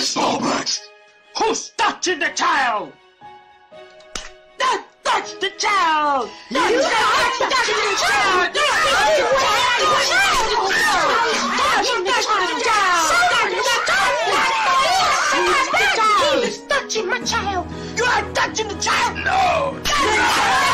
small brats! Who's touching the child? Don't touch the child! Don't touch the child! He is touching my child! You are touching the child! No!